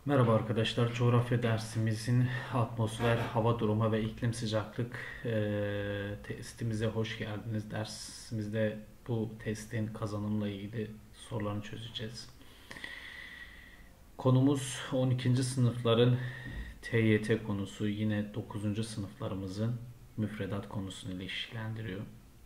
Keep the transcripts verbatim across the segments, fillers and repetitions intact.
Merhaba arkadaşlar, coğrafya dersimizin atmosfer, hava durumu ve iklim sıcaklık eee, testimize hoş geldiniz. Dersimizde bu testin kazanımla ilgili sorularını çözeceğiz. Konumuz on ikinci sınıfların T Y T konusu, yine dokuzuncu sınıflarımızın müfredat konusunu ilişkilendiriyor.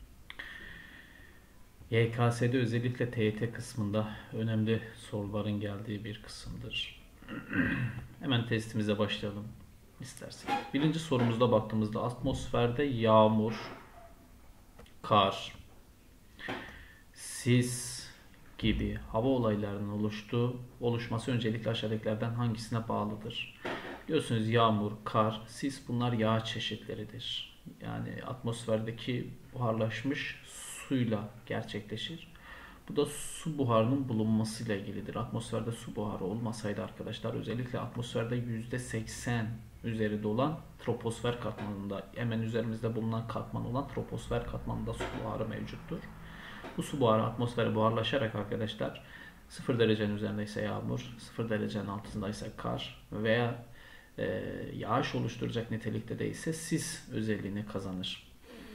Y K S'de özellikle T Y T kısmında önemli soruların geldiği bir kısımdır. Hemen testimize başlayalım isterseniz. Birinci sorumuzda baktığımızda atmosferde yağmur, kar, sis gibi hava olaylarının oluştuğu, oluşması öncelikle aşağıdakilerden hangisine bağlıdır? Biliyorsunuz yağmur, kar, sis bunlar yağ çeşitleridir. Yani atmosferdeki buharlaşmış suyla gerçekleşir. Bu da su buharının bulunmasıyla ilgilidir. Atmosferde su buharı olmasaydı arkadaşlar, özellikle atmosferde yüzde seksen üzerinde olan troposfer katmanında, hemen üzerimizde bulunan katman olan troposfer katmanında su buharı mevcuttur. Bu su buharı atmosfere buharlaşarak arkadaşlar sıfır derecenin üzerindeyse yağmur, sıfır derecenin altındaysa kar veya e, yağış oluşturacak nitelikte değilse sis özelliğini kazanır.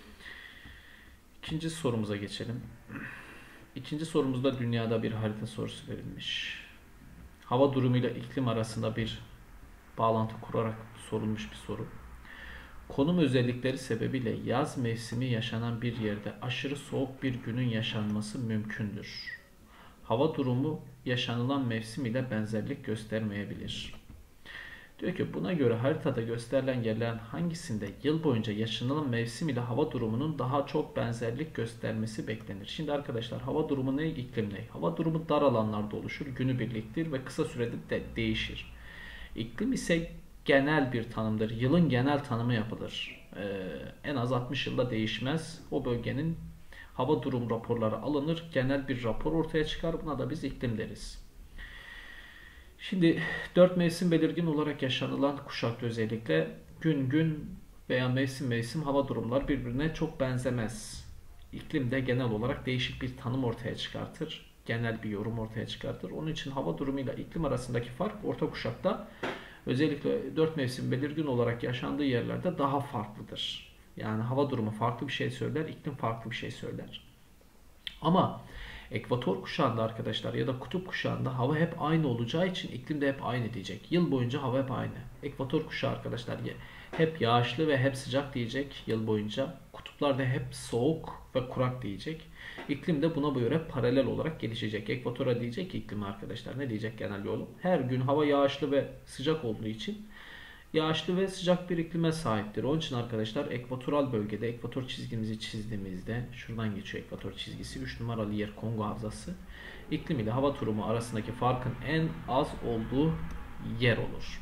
İkinci sorumuza geçelim. İkinci sorumuzda dünyada bir harita sorusu verilmiş. Hava durumuyla iklim arasında bir bağlantı kurarak sorulmuş bir soru. Konum özellikleri sebebiyle yaz mevsimi yaşanan bir yerde aşırı soğuk bir günün yaşanması mümkündür. Hava durumu yaşanılan mevsim ile benzerlik göstermeyebilir. Diyor ki buna göre haritada gösterilen yerlerin hangisinde yıl boyunca yaşanılan mevsim ile hava durumunun daha çok benzerlik göstermesi beklenir. Şimdi arkadaşlar, hava durumu ne, iklim ne? Hava durumu dar alanlarda oluşur, günübirliktir ve kısa sürede de değişir. İklim ise genel bir tanımdır. Yılın genel tanımı yapılır. Ee, en az altmış yılda değişmez. O bölgenin hava durum raporları alınır. Genel bir rapor ortaya çıkar. Buna da biz iklim deriz. Şimdi dört mevsim belirgin olarak yaşanılan kuşakta özellikle gün gün veya mevsim mevsim hava durumları birbirine çok benzemez. İklim de genel olarak değişik bir tanım ortaya çıkartır. Genel bir yorum ortaya çıkartır. Onun için hava durumuyla iklim arasındaki fark orta kuşakta özellikle dört mevsim belirgin olarak yaşandığı yerlerde daha farklıdır. Yani hava durumu farklı bir şey söyler, iklim farklı bir şey söyler. Ama ekvator kuşağında arkadaşlar ya da kutup kuşağında hava hep aynı olacağı için iklim de hep aynı diyecek. Yıl boyunca hava hep aynı. Ekvator kuşağı arkadaşlar hep yağışlı ve hep sıcak diyecek yıl boyunca. Kutuplarda hep soğuk ve kurak diyecek. İklim de buna göre paralel olarak gelişecek. Ekvatora diyecek ki iklim arkadaşlar ne diyecek genel yolu? Her gün hava yağışlı ve sıcak olduğu için yağışlı ve sıcak bir iklime sahiptir. Onun için arkadaşlar ekvatoral bölgede ekvator çizgimizi çizdiğimizde şuradan geçiyor ekvator çizgisi. üç numaralı yer Kongo Havzası. İklim ile hava durumu arasındaki farkın en az olduğu yer olur.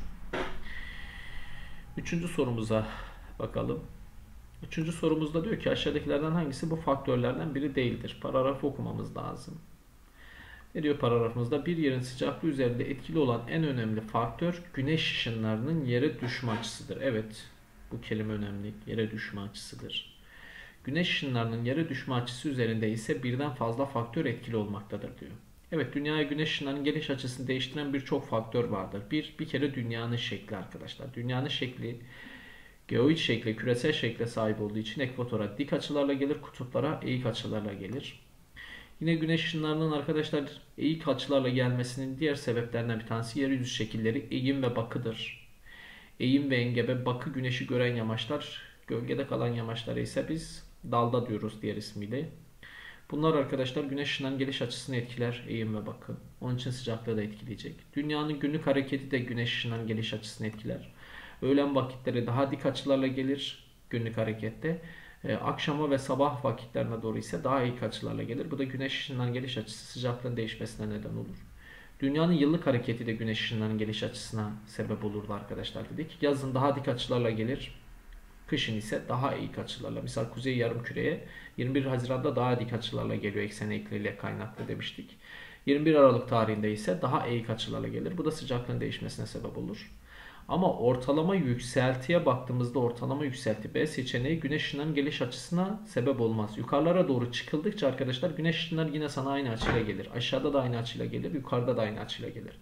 Üçüncü sorumuza bakalım. Üçüncü sorumuzda diyor ki aşağıdakilerden hangisi bu faktörlerden biri değildir? Paragrafı okumamız lazım. Ne diyor paragrafımızda? Bir yerin sıcaklığı üzerinde etkili olan en önemli faktör güneş ışınlarının yere düşme açısıdır. Evet, bu kelime önemli. Yere düşme açısıdır. Güneş ışınlarının yere düşme açısı üzerinde ise birden fazla faktör etkili olmaktadır diyor. Evet, dünyaya güneş ışınlarının geliş açısını değiştiren birçok faktör vardır. Bir, bir kere dünyanın şekli arkadaşlar. Dünyanın şekli geoid şekle, küresel şekle sahip olduğu için ekvatora dik açılarla gelir, kutuplara eğik açılarla gelir. Yine güneş ışınlarının arkadaşlar eğik açılarla gelmesinin diğer sebeplerinden bir tanesi yeryüzü şekilleri eğim ve bakıdır. Eğim ve engebe, bakı güneşi gören yamaçlar, gölgede kalan yamaçlara ise biz dalda diyoruz diğer ismiyle. Bunlar arkadaşlar güneş ışınlarının geliş açısını etkiler, eğim ve bakı. Onun için sıcaklığı da etkileyecek. Dünyanın günlük hareketi de güneş ışınlarının geliş açısını etkiler. Öğlen vakitleri daha dik açılarla gelir günlük harekette. Ee, akşama ve sabah vakitlerine doğru ise daha eğik açılarla gelir. Bu da güneş ışınlarının geliş açısı sıcaklığın değişmesine neden olur. Dünyanın yıllık hareketi de güneş ışınlarının geliş açısına sebep olurdu arkadaşlar dedik. Yazın daha dik açılarla gelir. Kışın ise daha eğik açılarla. Misal Kuzey Yarımküre'ye yirmi bir Haziran'da daha dik açılarla geliyor eksen eğikliğiyle kaynaklı demiştik. yirmi bir Aralık tarihinde ise daha eğik açılarla gelir. Bu da sıcaklığın değişmesine sebep olur. Ama ortalama yükseltiye baktığımızda ortalama yükselti B seçeneği güneş ışınlarının geliş açısına sebep olmaz. Yukarılara doğru çıkıldıkça arkadaşlar güneş ışınları yine sana aynı açıyla gelir. Aşağıda da aynı açıyla gelir, yukarıda da aynı açıyla gelir.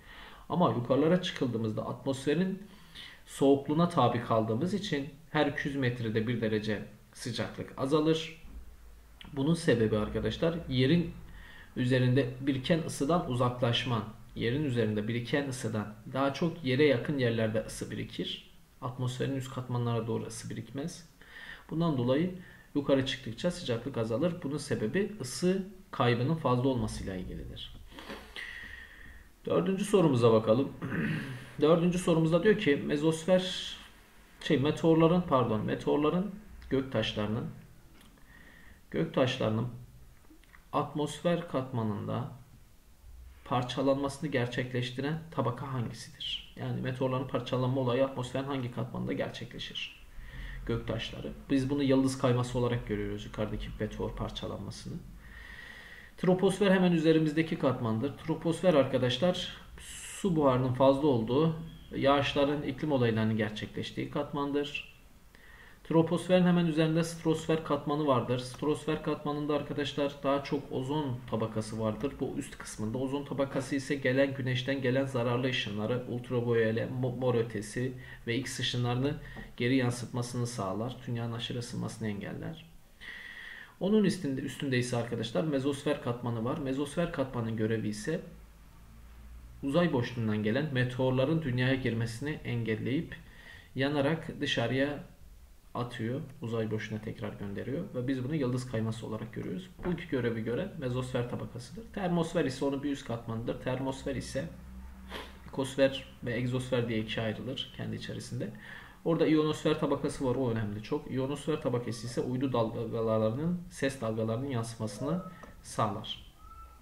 Ama yukarılara çıkıldığımızda atmosferin soğukluğuna tabi kaldığımız için her iki yüz metrede bir derece sıcaklık azalır. Bunun sebebi arkadaşlar yerin üzerinde biriken ısıdan uzaklaşman. Yerin üzerinde biriken ısıdan daha çok yere yakın yerlerde ısı birikir. Atmosferin üst katmanlara doğru ısı birikmez. Bundan dolayı yukarı çıktıkça sıcaklık azalır. Bunun sebebi ısı kaybının fazla olmasıyla ilgilidir. Dördüncü sorumuza bakalım. Dördüncü sorumuzda diyor ki mezosfer şey meteorların pardon meteorların göktaşlarının göktaşlarının atmosfer katmanında parçalanmasını gerçekleştiren tabaka hangisidir? Yani meteorların parçalanma olayı atmosferin hangi katmanında gerçekleşir? Göktaşları. Biz bunu yıldız kayması olarak görüyoruz yukarıdaki meteor parçalanmasını. Troposfer hemen üzerimizdeki katmandır. Troposfer arkadaşlar su buharının fazla olduğu, yağışların iklim olaylarının gerçekleştiği katmandır. Troposferin hemen üzerinde stratosfer katmanı vardır. Stratosfer katmanında arkadaşlar daha çok ozon tabakası vardır. Bu üst kısmında. Ozon tabakası ise gelen güneşten gelen zararlı ışınları, ultraviyole, mor ötesi ve X ışınlarını geri yansıtmasını sağlar. Dünyanın aşırı ısınmasını engeller. Onun üstünde, üstünde ise arkadaşlar mezosfer katmanı var. Mezosfer katmanın görevi ise uzay boşluğundan gelen meteorların dünyaya girmesini engelleyip yanarak dışarıya atıyor. Uzay boşluğuna tekrar gönderiyor. Ve biz bunu yıldız kayması olarak görüyoruz. Bu iki görevi gören mezosfer tabakasıdır. Termosfer ise onun bir üst katmanıdır. Termosfer ise ekosfer ve egzosfer diye ikiye ayrılır kendi içerisinde. Orada iyonosfer tabakası var. O önemli çok. İyonosfer tabakası ise uydu dalgalarının, ses dalgalarının yansımasını sağlar.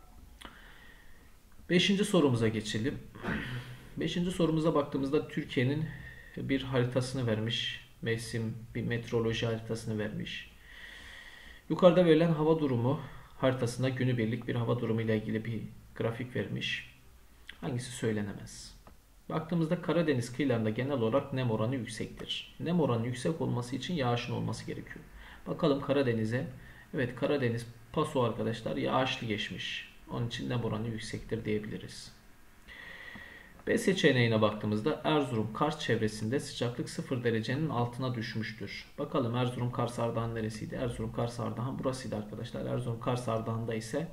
Beşinci sorumuza geçelim. Beşinci sorumuza baktığımızda Türkiye'nin bir haritasını vermiş. Mevsim, bir meteoroloji haritasını vermiş. Yukarıda verilen hava durumu haritasında günübirlik bir hava durumu ile ilgili bir grafik vermiş. Hangisi söylenemez? Baktığımızda Karadeniz kıyılarında genel olarak nem oranı yüksektir. Nem oranı yüksek olması için yağışın olması gerekiyor. Bakalım Karadeniz'e. Evet, Karadeniz paso arkadaşlar yağışlı geçmiş. Onun için nem oranı yüksektir diyebiliriz. B seçeneğine baktığımızda Erzurum Kars çevresinde sıcaklık sıfır derecenin altına düşmüştür. Bakalım Erzurum Kars Ardahan neresiydi? Erzurum Kars Ardahan burasıydı arkadaşlar. Erzurum Kars Ardahan'da ise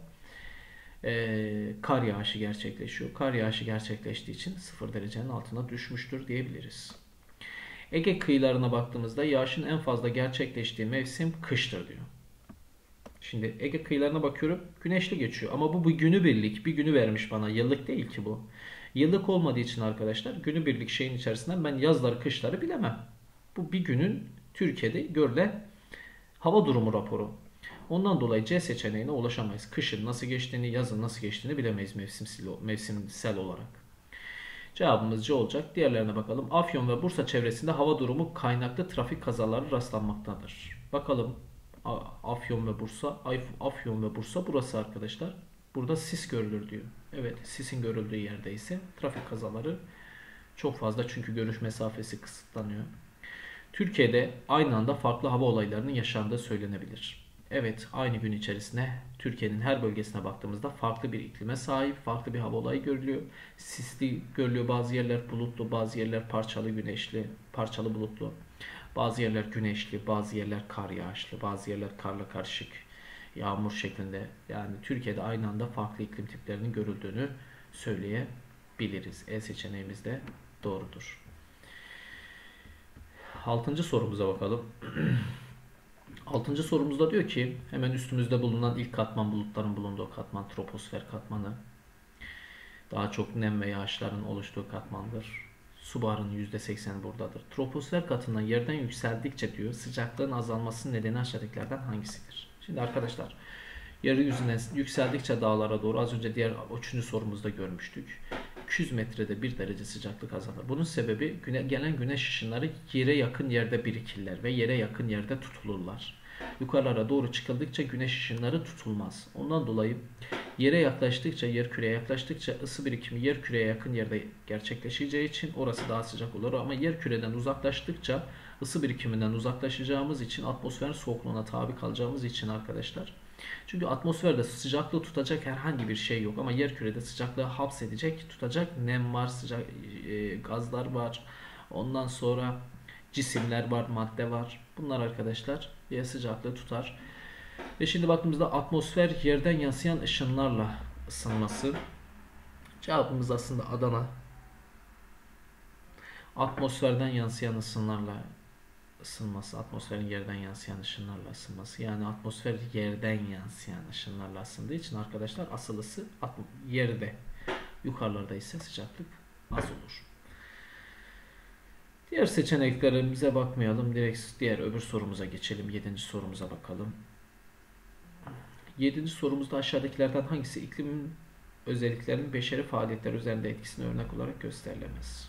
e, kar yağışı gerçekleşiyor. Kar yağışı gerçekleştiği için sıfır derecenin altına düşmüştür diyebiliriz. Ege kıyılarına baktığımızda yağışın en fazla gerçekleştiği mevsim kıştır diyor. Şimdi Ege kıyılarına bakıyorum. Güneşli geçiyor. Ama bu bir günübirlik. Bir günü vermiş bana. Yıllık değil ki bu. Yıllık olmadığı için arkadaşlar günübirlik şeyin içerisinden ben yazları kışları bilemem. Bu bir günün Türkiye'de görülen hava durumu raporu. Ondan dolayı C seçeneğine ulaşamayız. Kışın nasıl geçtiğini, yazın nasıl geçtiğini bilemeyiz mevsimsel, mevsimsel olarak. Cevabımız C olacak. Diğerlerine bakalım. Afyon ve Bursa çevresinde hava durumu kaynaklı trafik kazaları rastlanmaktadır. Bakalım Afyon ve Bursa. Afyon ve Bursa burası arkadaşlar. Burada sis görülür diyor. Evet, sisin görüldüğü yerde ise trafik kazaları çok fazla çünkü görüş mesafesi kısıtlanıyor. Türkiye'de aynı anda farklı hava olaylarının yaşandığı söylenebilir. Evet, aynı gün içerisinde Türkiye'nin her bölgesine baktığımızda farklı bir iklime sahip, farklı bir hava olayı görülüyor. Sisli görülüyor, bazı yerler bulutlu, bazı yerler parçalı güneşli, parçalı bulutlu. Bazı yerler güneşli, bazı yerler kar yağışlı, bazı yerler karla karışık yağmur şeklinde. Yani Türkiye'de aynı anda farklı iklim tiplerinin görüldüğünü söyleyebiliriz. E seçeneğimiz de doğrudur. Altıncı sorumuza bakalım. Altıncı sorumuzda diyor ki hemen üstümüzde bulunan ilk katman bulutların bulunduğu katman troposfer katmanı. Daha çok nem ve yağışların oluştuğu katmandır. Su buharının yüzde sekseni buradadır. Troposfer katından yerden yükseldikçe diyor sıcaklığın azalmasının nedeni aşağıdakilerden hangisidir? Şimdi arkadaşlar yeryüzüne yükseldikçe dağlara doğru az önce diğer üçüncü sorumuzda görmüştük. iki yüz metrede bir derece sıcaklık azalır. Bunun sebebi güne, gelen güneş ışınları yere yakın yerde birikirler ve yere yakın yerde tutulurlar. Yukarılara doğru çıkıldıkça güneş ışınları tutulmaz. Ondan dolayı yere yaklaştıkça, yer küreye yaklaştıkça ısı birikimi yer küreye yakın yerde gerçekleşeceği için orası daha sıcak olur. Ama yer küreden uzaklaştıkça ısı birikiminden uzaklaşacağımız için atmosferin soğukluğuna tabi kalacağımız için arkadaşlar Çünkü atmosferde sıcaklığı tutacak herhangi bir şey yok ama yerkürede sıcaklığı hapsedecek, tutacak nem var, sıcak e, gazlar var. Ondan sonra cisimler var, madde var. Bunlar arkadaşlar yer sıcaklığı tutar. Ve şimdi baktığımızda atmosfer yerden yansıyan ışınlarla ısınması. Cevabımız aslında Adana. Atmosferden yansıyan ısınlarla ısınması, atmosferin yerden yansıyan ışınlarla ısınması. Yani atmosfer yerden yansıyan ışınlarla ısındığı için arkadaşlar asıl ısı yerde. Yukarılarda ise sıcaklık az olur. Diğer seçeneklerimize bakmayalım. Direkt diğer öbür sorumuza geçelim. Yedinci sorumuza bakalım. Yedinci sorumuzda aşağıdakilerden hangisi iklimin özelliklerinin beşeri faaliyetler üzerinde etkisini örnek olarak gösterilemez?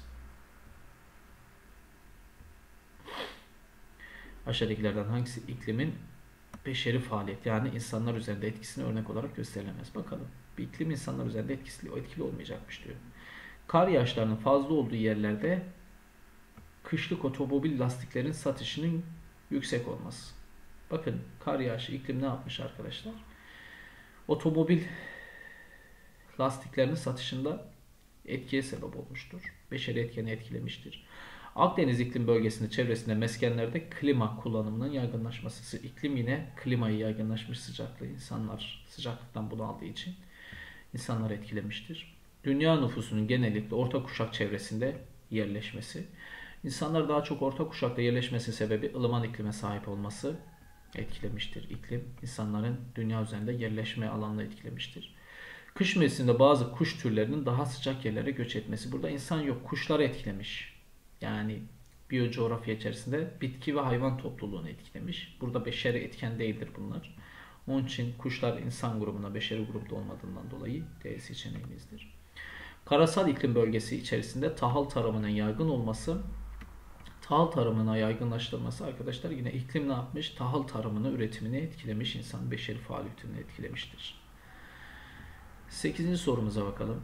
Aşağıdakilerden hangisi iklimin beşeri faaliyet yani insanlar üzerinde etkisini örnek olarak gösterilemez? Bakalım. Bir iklim insanlar üzerinde etkili, etkili olmayacakmış diyor. Kar yağışlarının fazla olduğu yerlerde kışlık otomobil lastiklerin satışının yüksek olması. Bakın kar yağışı iklim ne yapmış arkadaşlar? Otomobil lastiklerinin satışında etkiye sebep olmuştur. Beşeri etkeni etkilemiştir. Akdeniz iklim bölgesinde çevresinde meskenlerde klima kullanımının yaygınlaşması. İklim yine klimayı yaygınlaşmış sıcaklığı. İnsanlar sıcaklıktan bunaldığı için insanları etkilemiştir. Dünya nüfusunun genellikle orta kuşak çevresinde yerleşmesi. İnsanlar daha çok orta kuşakta yerleşmesi sebebi ılıman iklime sahip olması etkilemiştir. İklim insanların dünya üzerinde yerleşme alanını etkilemiştir. Kış mevsiminde bazı kuş türlerinin daha sıcak yerlere göç etmesi. Burada insan yok, kuşları etkilemiş. Yani biyocoğrafya içerisinde bitki ve hayvan topluluğunu etkilemiş. Burada beşeri etken değildir bunlar. Onun için kuşlar insan grubuna, beşeri grupta olmadığından dolayı D seçeneğimizdir. Karasal iklim bölgesi içerisinde tahıl tarımının yaygın olması, tahıl tarımına yaygınlaştırması arkadaşlar yine iklim ne yapmış? Tahıl tarımını, üretimini etkilemiş, insan beşeri faaliyetini etkilemiştir. sekizinci sorumuza bakalım.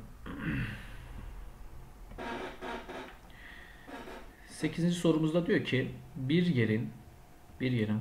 sekizinci sorumuzda diyor ki bir yerin bir yerin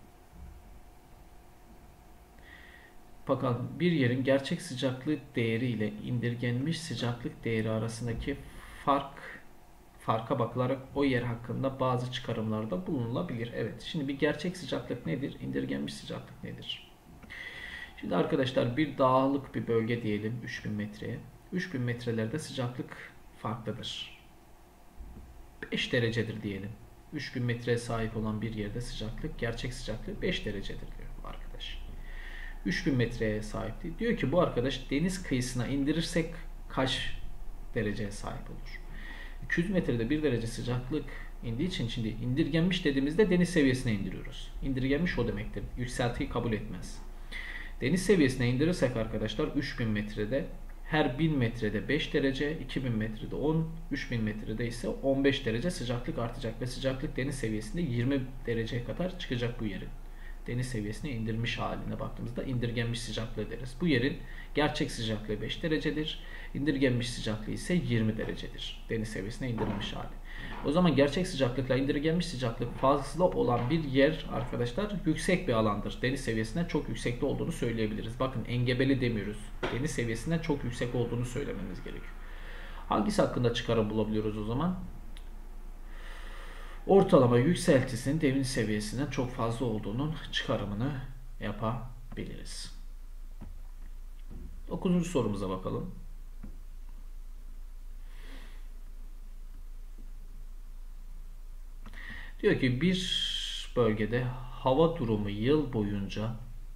bakalım bir yerin gerçek sıcaklık değeri ile indirgenmiş sıcaklık değeri arasındaki fark farka bakılarak o yer hakkında bazı çıkarımlarda bulunulabilir. Evet. Şimdi bir gerçek sıcaklık nedir? İndirgenmiş sıcaklık nedir? Şimdi arkadaşlar bir dağlık bir bölge diyelim üç bin metreye. üç bin metrelerde sıcaklık farklıdır. beş derecedir diyelim. üç bin metreye sahip olan bir yerde sıcaklık, gerçek sıcaklığı beş derecedir diyor bu arkadaş. üç bin metreye sahip değil. Diyor ki bu arkadaş deniz kıyısına indirirsek kaç dereceye sahip olur? iki yüz metrede bir derece sıcaklık indiği için şimdi indirgenmiş dediğimizde deniz seviyesine indiriyoruz. İndirgenmiş o demektir. Yükseltiyi kabul etmez. Deniz seviyesine indirirsek arkadaşlar üç bin metrede her bin metrede beş derece, iki bin metrede on, üç bin metrede ise on beş derece sıcaklık artacak ve sıcaklık deniz seviyesinde yirmi dereceye kadar çıkacak bu yerin. Deniz seviyesine indirmiş haline baktığımızda indirgenmiş sıcaklığı deriz. Bu yerin gerçek sıcaklığı beş derecedir. İndirgenmiş sıcaklığı ise yirmi derecedir. Deniz seviyesine indirilmiş hali. O zaman gerçek sıcaklıkla indirgenmiş sıcaklık fazla olan bir yer arkadaşlar yüksek bir alandır. Deniz seviyesinden çok yüksekte olduğunu söyleyebiliriz. Bakın engebeli demiyoruz. Deniz seviyesinden çok yüksek olduğunu söylememiz gerekiyor. Hangisi hakkında çıkarım bulabiliyoruz o zaman? Ortalama yükseltisinin deniz seviyesinden çok fazla olduğunun çıkarımını yapabiliriz. dokuzuncu sorumuza bakalım. Diyor ki bir bölgede hava durumu yıl boyunca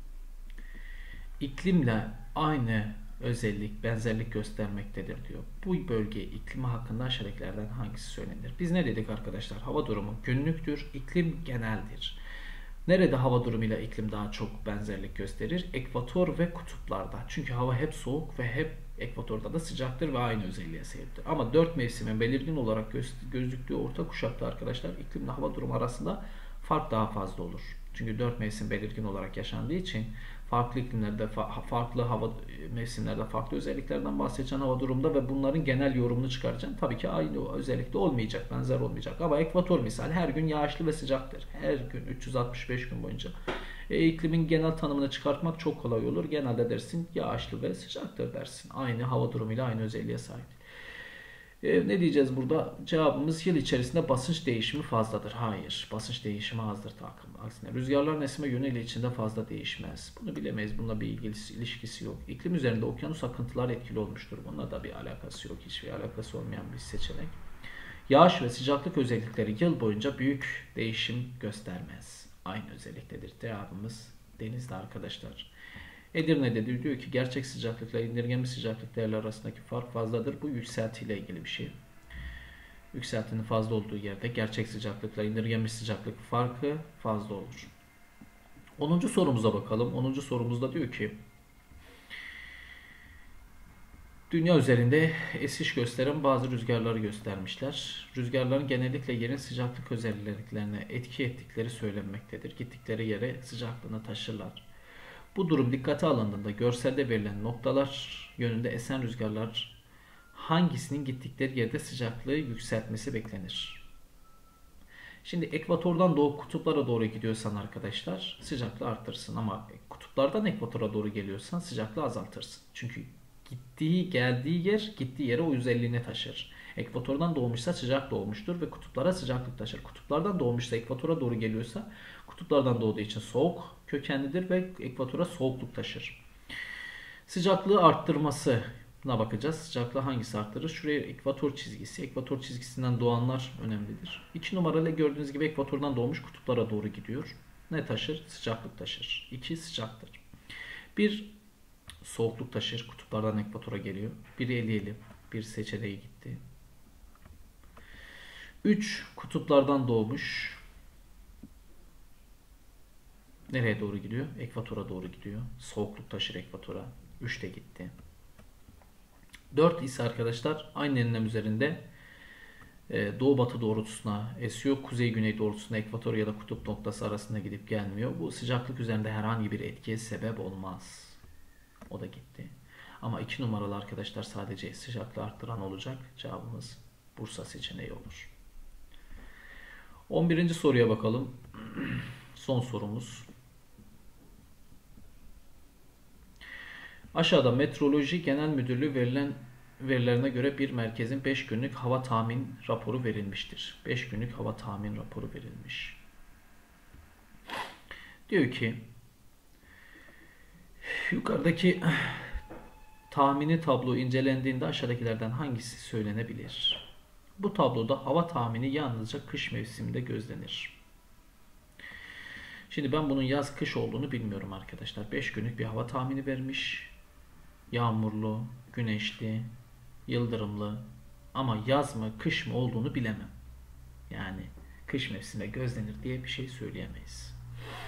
iklimle aynı özellik, benzerlik göstermektedir diyor. Bu bölge iklimi hakkında aşağıdakilerden hangisi söylenir? Biz ne dedik arkadaşlar? Hava durumu günlüktür, iklim geneldir. Nerede hava durumuyla iklim daha çok benzerlik gösterir? Ekvator ve kutuplarda. Çünkü hava hep soğuk ve hep ekvatorda da sıcaktır ve aynı özelliğe sahiptir. Ama dört mevsimin belirgin olarak gözüktüğü orta kuşakta arkadaşlar iklimle hava durumu arasında fark daha fazla olur. Çünkü dört mevsim belirgin olarak yaşandığı için farklı iklimlerde, farklı hava mevsimlerde farklı özelliklerden bahsedeceğim hava durumunda ve bunların genel yorumunu çıkaracağım. Tabii ki aynı özellikte olmayacak, benzer olmayacak. Ama ekvator misal her gün yağışlı ve sıcaktır. Her gün üç yüz altmış beş gün boyunca E, iklimin genel tanımını çıkartmak çok kolay olur. Genelde dersin yağışlı ve sıcaktır dersin. Aynı hava durumuyla aynı özelliğe sahip. E, ne diyeceğiz burada? Cevabımız yıl içerisinde basınç değişimi fazladır. Hayır. Basınç değişimi azdır takım. Aksine rüzgarların esme yönü ile içinde fazla değişmez. Bunu bilemeyiz. Bununla bir ilgisi, ilişkisi yok. İklim üzerinde okyanus akıntılar etkili olmuştur. Bununla da bir alakası yok. Hiçbir alakası olmayan bir seçenek. Yağış ve sıcaklık özellikleri yıl boyunca büyük değişim göstermez. Aynı özelliktedir. Cevabımız denizde arkadaşlar. Edirne'de de diyor ki gerçek sıcaklıkla indirgenmiş sıcaklık değerleri arasındaki fark fazladır. Bu yükselti ile ilgili bir şey. Yükseltinin fazla olduğu yerde gerçek sıcaklıkla indirgenmiş sıcaklık farkı fazla olur. onuncu sorumuza bakalım. onuncu sorumuzda diyor ki dünya üzerinde esiş gösteren bazı rüzgarları göstermişler. Rüzgarların genellikle yerin sıcaklık özelliklerine etki ettikleri söylenmektedir. Gittikleri yere sıcaklığını taşırlar. Bu durum dikkate alındığında görselde verilen noktalar yönünde esen rüzgarlar hangisinin gittikleri yerde sıcaklığı yükseltmesi beklenir? Şimdi ekvatordan doğu kutuplara doğru gidiyorsan arkadaşlar sıcaklığı arttırsın ama kutuplardan ekvatora doğru geliyorsan sıcaklığı azaltırsın. Çünkü gittiği geldiği yer gittiği yere o özelliğini taşır. Ekvatordan doğmuşsa sıcak doğmuştur ve kutuplara sıcaklık taşır. Kutuplardan doğmuşsa ekvatora doğru geliyorsa kutuplardan doğduğu için soğuk kökenlidir ve ekvatora soğukluk taşır. Sıcaklığı arttırmasına bakacağız. Sıcaklığı hangisi arttırır? Şuraya ekvator çizgisi. Ekvator çizgisinden doğanlar önemlidir. iki numaralı gördüğünüz gibi ekvatordan doğmuş kutuplara doğru gidiyor. Ne taşır? Sıcaklık taşır. iki sıcaktır. bir soğukluk taşır. Kutuplardan ekvatora geliyor. biri eleyelim. Bir seçeneği gitti. üç kutuplardan doğmuş. Nereye doğru gidiyor? Ekvatora doğru gidiyor. Soğukluk taşır ekvatora. üç de gitti. dört ise arkadaşlar aynı enlem üzerinde doğu batı doğrultusuna esiyor. Kuzey güney doğrultusuna ekvator ya da kutup noktası arasında gidip gelmiyor. Bu sıcaklık üzerinde herhangi bir etkiye sebep olmaz. O da gitti. Ama iki numaralı arkadaşlar sadece sıcaklığı arttıran olacak. Cevabımız Bursa seçeneği olur. on birinci soruya bakalım. Son sorumuz. Aşağıda Meteoroloji Genel Müdürlüğü verilen verilerine göre bir merkezin beş günlük hava tahmin raporu verilmiştir. beş günlük hava tahmin raporu verilmiş. Diyor ki yukarıdaki tahmini tablo incelendiğinde aşağıdakilerden hangisi söylenebilir? Bu tabloda hava tahmini yalnızca kış mevsiminde gözlenir. Şimdi ben bunun yaz kış olduğunu bilmiyorum arkadaşlar. beş günlük bir hava tahmini vermiş. Yağmurlu, güneşli, yıldırımlı ama yaz mı kış mı olduğunu bilemem. Yani kış mevsiminde gözlenir diye bir şey söyleyemeyiz.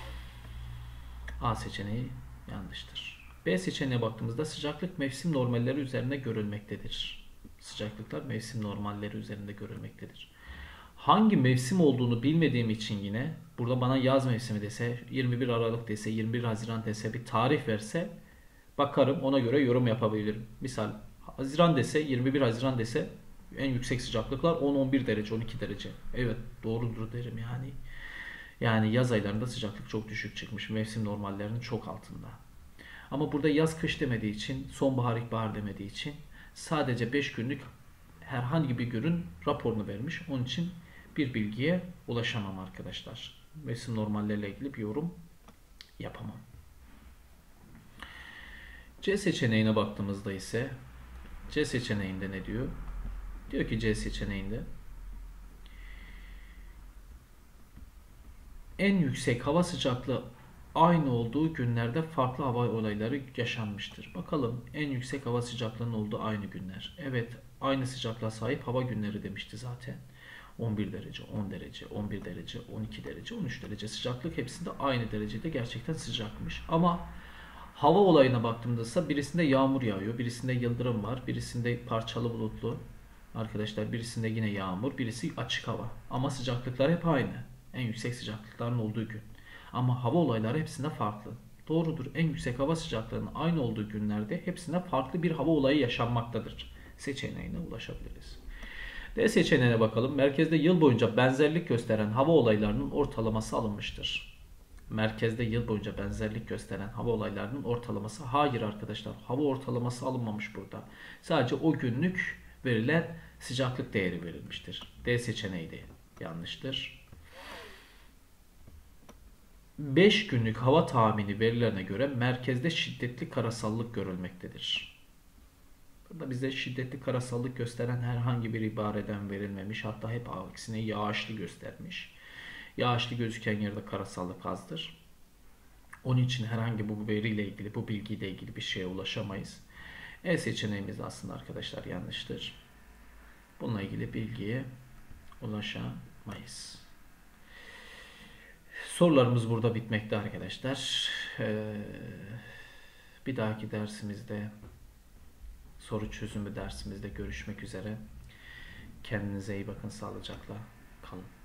A seçeneği yanlıştır. B seçeneğine baktığımızda sıcaklık mevsim normalleri üzerinde görülmektedir. Sıcaklıklar mevsim normalleri üzerinde görülmektedir. Hangi mevsim olduğunu bilmediğim için yine burada bana yaz mevsimi dese, yirmi bir Aralık dese, yirmi bir Haziran dese, bir tarih verse bakarım, ona göre yorum yapabilirim. Misal Haziran dese, yirmi bir Haziran dese en yüksek sıcaklıklar on on bir derece, on iki derece. Evet, doğrudur derim yani. Yani yaz aylarında sıcaklık çok düşük çıkmış. Mevsim normallerinin çok altında. Ama burada yaz kış demediği için, sonbahar ilkbahar demediği için sadece beş günlük herhangi bir günün raporunu vermiş. Onun için bir bilgiye ulaşamam arkadaşlar. Mevsim normallerle ilgili bir yorum yapamam. C seçeneğine baktığımızda ise C seçeneğinde ne diyor? Diyor ki C seçeneğinde en yüksek hava sıcaklığı aynı olduğu günlerde farklı hava olayları yaşanmıştır. Bakalım en yüksek hava sıcaklığının olduğu aynı günler. Evet, aynı sıcaklığa sahip hava günleri demişti zaten. on bir derece, on derece, on bir derece, on iki derece, on üç derece sıcaklık hepsinde aynı derecede gerçekten sıcakmış. Ama hava olayına baktığımda ise birisinde yağmur yağıyor, birisinde yıldırım var, birisinde parçalı bulutlu. Arkadaşlar birisinde yine yağmur, birisi açık hava. Ama sıcaklıklar hep aynı. En yüksek sıcaklıkların olduğu gün. Ama hava olayları hepsinde farklı. Doğrudur. En yüksek hava sıcaklığının aynı olduğu günlerde hepsinde farklı bir hava olayı yaşanmaktadır. Seçeneğine ulaşabiliriz. D seçeneğine bakalım. Merkezde yıl boyunca benzerlik gösteren hava olaylarının ortalaması alınmıştır. merkezde yıl boyunca benzerlik gösteren hava olaylarının ortalaması. Hayır arkadaşlar, hava ortalaması alınmamış burada. Sadece o günlük verilen sıcaklık değeri verilmiştir. D seçeneği de yanlıştır. beş günlük hava tahmini verilerine göre merkezde şiddetli karasallık görülmektedir. Burada bize şiddetli karasallık gösteren herhangi bir ibareden verilmemiş. Hatta hep aksine yağışlı göstermiş. Yağışlı gözüken yerde karasallık azdır. Onun için herhangi bu veriyle ilgili, bu bilgiyle ilgili bir şeye ulaşamayız. E seçeneğimiz aslında arkadaşlar yanlıştır. Bununla ilgili bilgiye ulaşamayız. Sorularımız burada bitmekte arkadaşlar. Ee, bir dahaki dersimizde, soru çözümü dersimizde görüşmek üzere. Kendinize iyi bakın, sağlıcakla kalın.